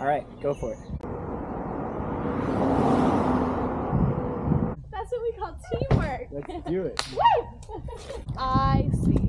All right, go for it. That's what we call teamwork. Let's do it. Woo! I see.